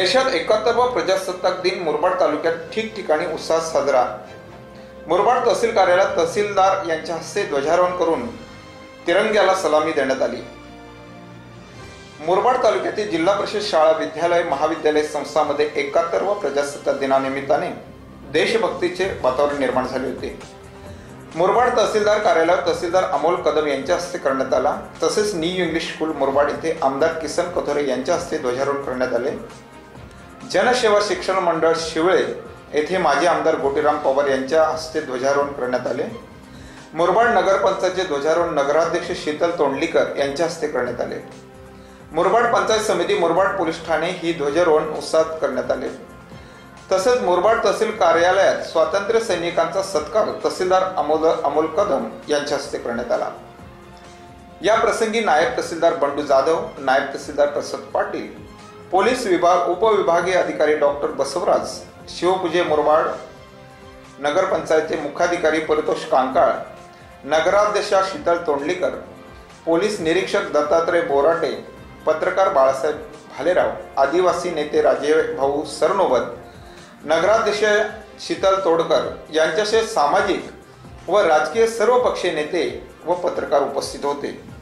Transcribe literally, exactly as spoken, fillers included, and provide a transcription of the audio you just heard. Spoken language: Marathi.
देशात एकाहत्तरावा प्रजासत्ताक दिन मुरबाड तालुक्यात ठिकठिकाणी उत्साहात साजरा। मुरबाड तहसील कार्यालयात तहसीलदार यांच्या हस्ते ध्वजारोहण करून तिरंग्याला सलामी देण्यात आली। मुरबाड तालुक्यातील जिल्हा परिषद शाळा, विद्यालय, महाविद्यालय संस्थांमध्ये एकाहत्तरावा प्रजासत्ताक दिनानिमित्ताने देशभक्तीचे वातावरण निर्माण झाले होते। मुरबाड तहसीलदार कार्यालयात तहसीलदार अमोल कदम यांच्या हस्ते करण्यात आला। तसेच न्यू इंग्लिश स्कूल मुरबाड येथे आमदार किसन कथोरे यांच्या हस्ते ध्वजारोहण करण्यात आले। जनसेवा शिक्षण मंडळ शिवळे येथे माजी आमदार गोटीराम पवार यांच्या हस्ते ध्वजारोहण करण्यात आले। मुरबाड नगरपंचायतचे ध्वजारोहण नगराध्यक्ष शीतल तोंडलीकर यांच्या हस्ते करण्यात आले। मुरबाड पंचायत समिती, मुरबाड पोलीस ठाणे ही ध्वजारोहण उत्साहात करण्यात आले। तसेच मुरबाड तहसील कार्यालयात स्वातंत्र्य सैनिकांचा सत्कार तहसीलदार अमोल अमोल कदम यांच्या हस्ते करण्यात आला। या प्रसंगी नायब तहसीलदार बंडू जाधव, नायब तहसीलदार प्रसाद पाटील, पोलीस विभाग उपविभागीय अधिकारी डॉक्टर बसवराज, शिवपूजे मुरबाड नगरपंचायतचे मुख्याधिकारी परितोष कांकाळ, नगराध्यक्षा शीतल तोंडलीकर, पोलीस निरीक्षक दत्तात्रय बोराटे, पत्रकार बाळासाहेब भालेराव, आदिवासी नेते राजे भाऊ सरनोबत, नगराध्यक्ष शीतल तोडकर यांच्यासह सामाजिक व राजकीय सर्व पक्षीय नेते व पत्रकार उपस्थित होते।